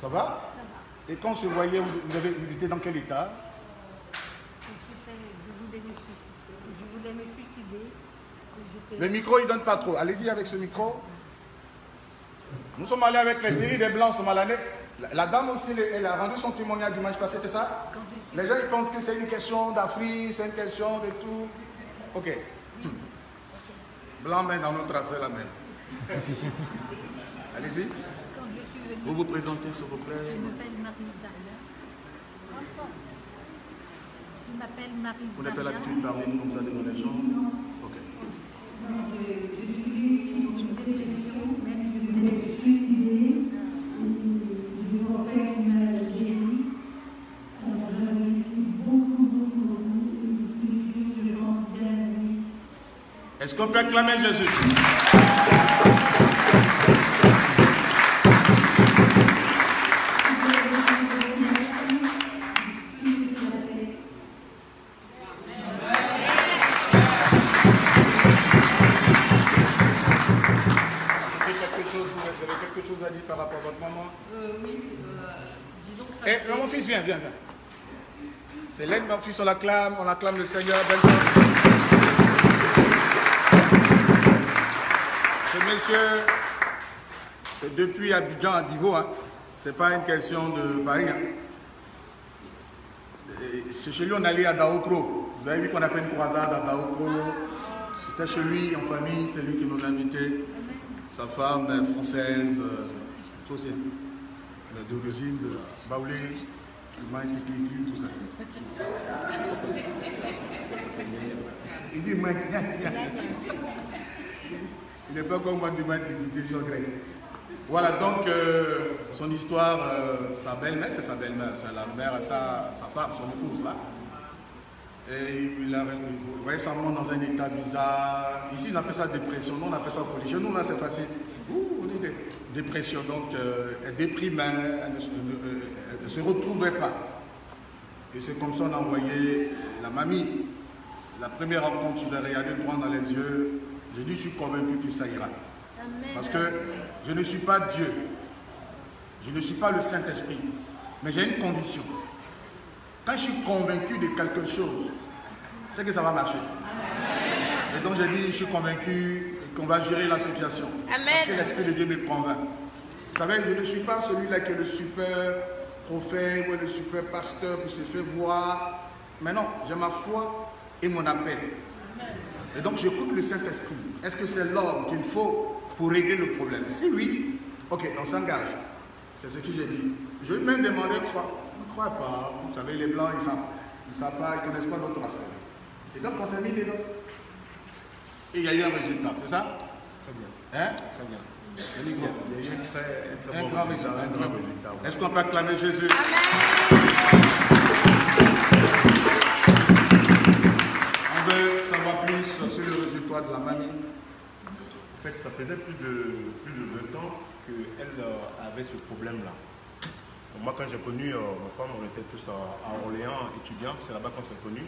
Ça va? Ça va. Et quand on se voyait, vous étiez dans quel état? Je voulais me suicider. Le micro, il ne donne pas trop. Allez-y avec ce micro. Nous sommes allés avec les séries des Blancs, nous sommes allés. La dame aussi, elle a rendu son témoignage dimanche passé, c'est ça? Les gens ils pensent que c'est une question d'Afrique, c'est une question de tout. Ok. Oui. Blanc main dans notre affaire, la main. Allez-y. Vous vous présentez, s'il vous plaît. Je m'appelle Marie Daria. Je m'appelle Marie Daria. Vous n'avez pas l'habitude de parler comme ça devant les gens? Ok. Je suis venue ici pour une dépression, même je voulais me suicider. Je vous fais une guérisse. Alors je remercie beaucoup. Je rentre bien la nuit. Est-ce qu'on peut acclamer Jésus? Par rapport à votre maman? Oui, disons que ça. Eh, mon fils, viens. C'est l'aide, mon fils, on acclame le Seigneur. Ce monsieur, c'est depuis Abidjan à Divo, hein. C'est pas une question de Paris. Hein. Chez lui, on allait à Daokro. Vous avez vu qu'on a fait une croisade à Daokro. C'était chez lui, en famille, c'est lui qui nous a invités. Sa femme est française. Tout ça, d'origine de Baoulé, de Maïtikiti, tout ça. Il dit il n'est pas comme moi du Maïtikiti sur grec. Voilà donc son histoire, sa belle-mère, c'est sa belle-mère, c'est la mère à sa femme, son épouse là. Et il a récemment dans un état bizarre. Ici, ils appellent ça dépression, nous on appelle ça folie. Chez nous là, c'est facile. On dit dépression, donc elle déprimait, elle ne se retrouvait pas. Et c'est comme ça qu'on a envoyé la mamie. La première rencontre, je l'ai regardé droit dans les yeux. J'ai dit, je suis convaincu que ça ira. Amen. Parce que je ne suis pas Dieu. Je ne suis pas le Saint-Esprit. Mais j'ai une conviction. Quand je suis convaincu de quelque chose, c'est que ça va marcher. Amen. Et donc j'ai dit, je suis convaincu qu'on va gérer la situation. Amen. Parce que l'Esprit de Dieu me convainc. Vous savez, je ne suis pas celui-là qui est le super prophète ou le super pasteur qui se fait voir. Mais non, j'ai ma foi et mon appel. Et donc j'écoute le Saint-Esprit. Est-ce que c'est l'homme qu'il faut pour régler le problème? Si oui, ok, on s'engage. C'est ce que j'ai dit. Je vais même demander, ne crois pas. Vous savez, les Blancs, ils ne savent pas, ils ne connaissent pas notre affaire. Et donc on s'est mis dedans. Et il y a eu un résultat, c'est ça? Très bien. Hein? Très bien. Il y a eu un grand résultat. Est-ce qu'on peut acclamer Jésus? On veut savoir plus sur le résultat de la mamie. En fait, ça faisait plus de 20 ans qu'elle avait ce problème-là. Moi, quand j'ai connu ma femme, on était tous à Orléans étudiants, c'est là-bas qu'on s'est connus.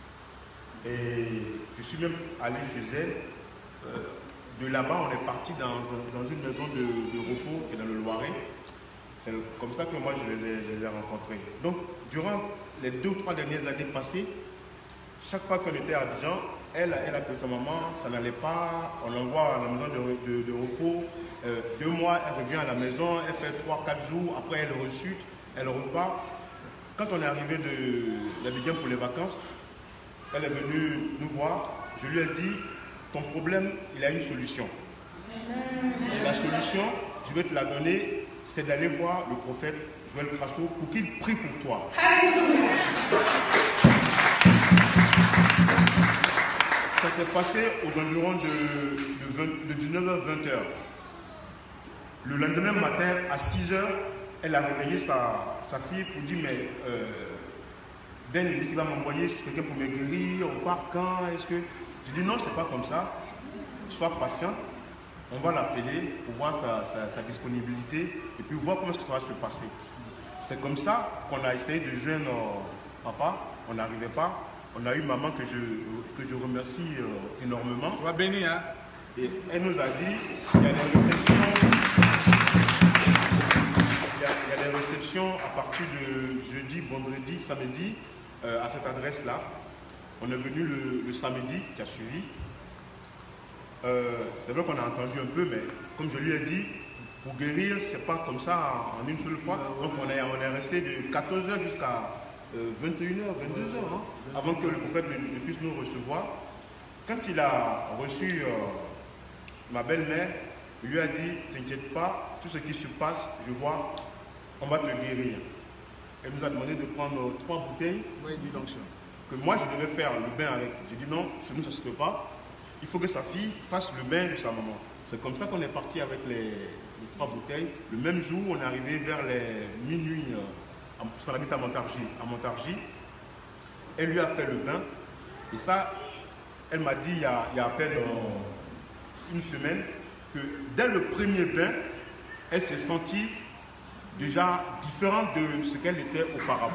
Et je suis même allé chez elle. De là-bas, on est parti dans une maison de repos qui est dans le Loiret. C'est comme ça que moi, je les ai rencontrés. Donc, durant les 2 ou 3 dernières années passées, chaque fois qu'on était à Abidjan, elle appelait sa maman, ça n'allait pas, on l'envoie à la maison de repos. 2 mois, elle revient à la maison, elle fait 3-4 jours, après elle rechute, elle repart. Quand on est arrivé d'Abidjan pour les vacances, elle est venue nous voir, je lui ai dit, ton problème, il a une solution. Et la solution, je vais te la donner, c'est d'aller voir le prophète Joël Crasso pour qu'il prie pour toi. Ça s'est passé aux environs de 19h-20h. Le lendemain matin, à 6h, elle a réveillé sa fille pour dire, mais Ben, il dit qu'il va m'envoyer quelqu'un pour me guérir, on part quand, est-ce que... Je dis non, c'est pas comme ça, sois patiente, on va l'appeler pour voir sa disponibilité et puis voir comment ça va se passer. C'est comme ça qu'on a essayé de joindre papa, on n'arrivait pas. On a eu maman que je remercie énormément. Sois béni, hein. Et elle nous a dit, il y a des à partir de jeudi, vendredi, samedi, à cette adresse-là. On est venu le samedi qui a suivi. C'est vrai qu'on a entendu un peu, mais comme je lui ai dit, pour guérir, c'est pas comme ça en une seule fois. Donc on est resté de 14h jusqu'à 21h, 22h, hein, avant que le prophète ne puisse nous recevoir. Quand il a reçu ma belle-mère, il lui a dit, t'inquiète pas, tout ce qui se passe, je vois, on va te guérir. Elle nous a demandé de prendre 3 bouteilles que moi je devais faire le bain avec. J'ai dit non, chez nous ça ne se fait pas. Il faut que sa fille fasse le bain de sa maman. C'est comme ça qu'on est parti avec les 3 bouteilles. Le même jour, on est arrivé vers les minuit, parce qu'on habite à Montargis. Elle lui a fait le bain. Et ça, elle m'a dit il y a à peine une semaine que dès le premier bain, elle s'est sentie déjà différente de ce qu'elle était auparavant.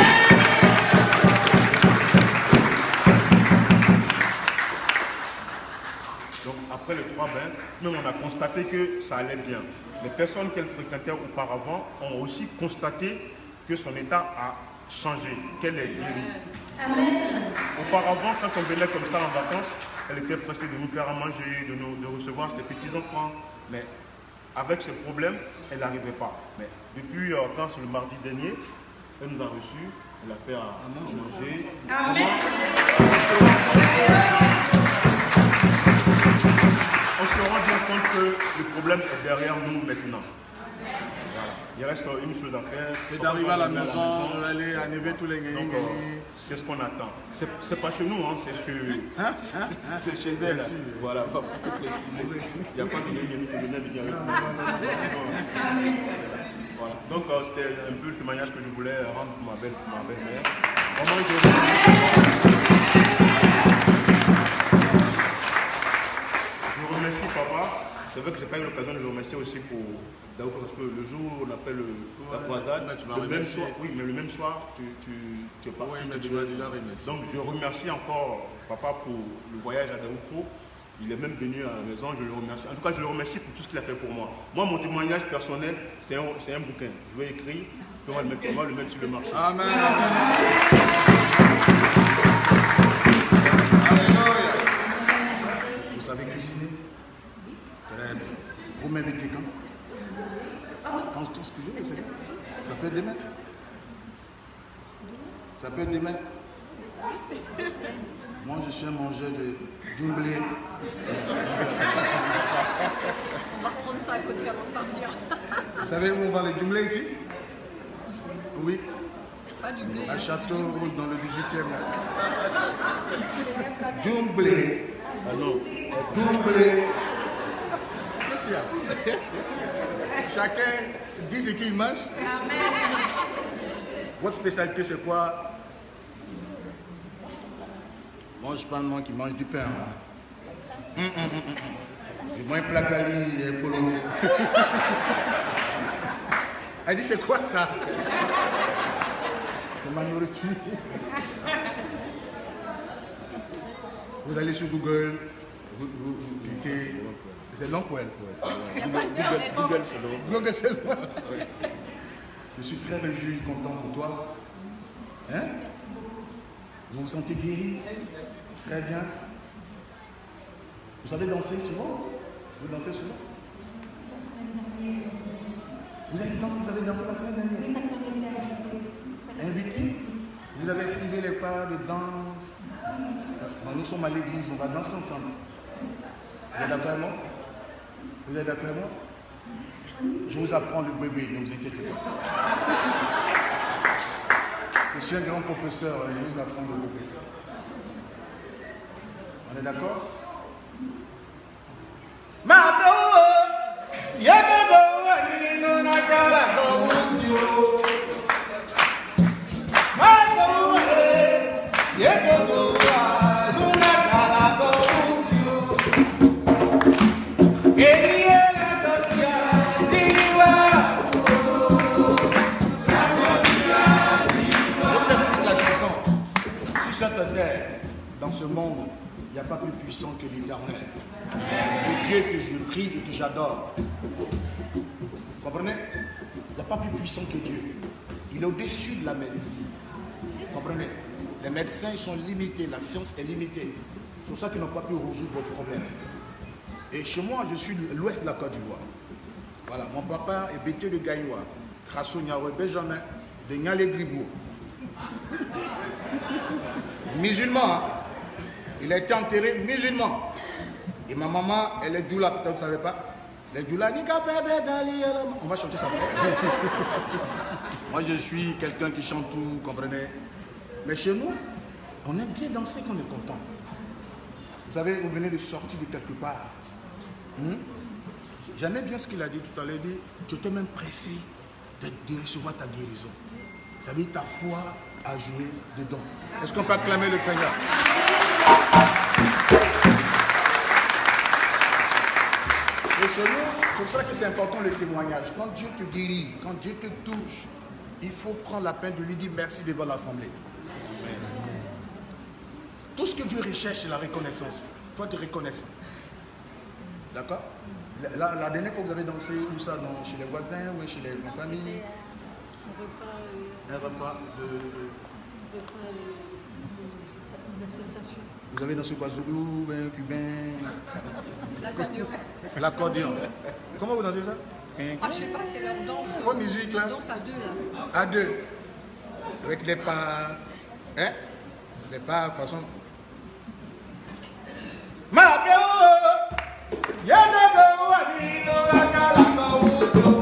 Donc après les 3 bains, nous on a constaté que ça allait bien. Les personnes qu'elle fréquentait auparavant ont aussi constaté que son état a changé, qu'elle est guérie. Amen. Auparavant, quand on venait comme ça en vacances, elle était pressée de nous faire à manger, de recevoir ses petits-enfants. Mais avec ce problème, elle n'arrivait pas. Mais depuis quand c'est le mardi dernier, elle nous a reçus, elle a fait à manger. Amen. On se rend bien compte que le problème est derrière nous maintenant. Voilà. Il reste une chose à faire. C'est d'arriver à la maison, je vais aller enlever tous les gagnants. C'est ce qu'on attend. C'est pas chez nous, hein, c'est chez elle. Voilà, il faut préciser. Il n'y a pas de gagnants qui venaient de dire avec nous. Voilà. Donc c'était un peu le témoignage que je voulais rendre pour ma belle-mère. Je remercie papa. C'est vrai que je n'ai pas eu l'occasion de le remercier aussi pour Daouko, parce que le jour où on a fait la croisade, le même soir, tu es parti. Oui, mais tu m'as déjà remercié. Donc je remercie encore papa pour le voyage à Daouko. Il est même venu à la maison, je le remercie. En tout cas, je le remercie pour tout ce qu'il a fait pour moi. Moi, mon témoignage personnel, c'est un bouquin. Je vais écrire, on va le mettre sur le marché. Amen, amen. Alléluia. Vous savez cuisiner? Très bien. Vous m'invitez quand? Quand tout ce que je veux, c'est ça. Ça peut être demain. Ça peut être demain. Moi, je suis un mangeur de doublé. On va prendre ça à côté avant de partir. Vous savez où on vend les doublés ici? Oui. Pas du blé. À Château-Rouge, dans le 18e. Doublé. Ah non. Doublé. Qu'est-ce qu'il y a? Chacun dit ce qu'il mange. Amen. Votre spécialité, c'est quoi? Moi, je parle de moi qui mange du pain. Du moins placali et polo. Elle dit, c'est quoi ça? C'est ma nourriture. Vous allez sur Google, vous cliquez. C'est long pour elle. Google, c'est long. Google, c'est long. Je suis très réjoui, content pour toi. Hein? Vous vous sentez guéri? Très bien. Vous savez danser souvent? Vous dansez souvent? Vous avez dansé la semaine dernière? Invité? Vous avez esquivé les pas de danse? Nous sommes à l'église, on va danser ensemble. Vous êtes d'accord avec moi? Vous êtes d'accord avec moi? Je vous apprends le bébé, ne vous inquiétez pas. Je suis un grand professeur, je vous apprends le bébé. On est d'accord? Dans ce monde, il n'y a pas plus puissant que l'Éternel. Le Dieu que je prie et que j'adore. Vous comprenez? Il n'y a pas plus puissant que Dieu. Il est au-dessus de la médecine. Vous comprenez? Les médecins, ils sont limités, la science est limitée. C'est pour ça qu'ils n'ont pas pu résoudre votre problème. Et chez moi, je suis de l'ouest de la Côte d'Ivoire. Voilà, mon papa est bêté de Gaïnois, Crasso Niawe Benjamin, de Nialé Gribou. Musulman, hein? Il a été enterré musulman. Et ma maman, elle est djoula, vous ne savez pas? Elle est djoula, on va chanter ça. Moi, je suis quelqu'un qui chante tout, vous comprenez? Mais chez nous, on aime bien danser quand on est content. Vous savez, vous venez de sortir de quelque part. J'aimais bien ce qu'il a dit tout à l'heure. Il dit, tu étais même pressé de recevoir ta guérison. Vous savez, ta foi a joué dedans. Est-ce qu'on peut acclamer le Seigneur? Et chez nous, c'est pour ça que c'est important le témoignage. Quand Dieu te guérit, quand Dieu te touche, il faut prendre la peine de lui dire merci devant l'assemblée. Tout ce que Dieu recherche, c'est la reconnaissance. Il faut être reconnaissant. D'accord? La dernière fois, vous avez dansé où ça? Chez les voisins ou chez les familles? Un repas d'association. Vous avez dansé quoi? Zoulou, cubain? L'accordéon. L'accordéon. Comment vous dansez ça? Ah, je sais pas, c'est leur danse. Quoi musique là? Danse à deux là. À deux. Avec les pas. Hein? Les pas, de toute façon. Ma